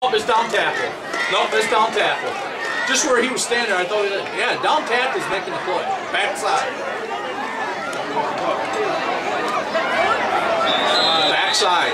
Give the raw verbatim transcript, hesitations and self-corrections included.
Oh, it's down tackle. Nope, it's down tackle. Just where he was standing there, I thought, yeah, down tackle is making the play. Backside. Backside.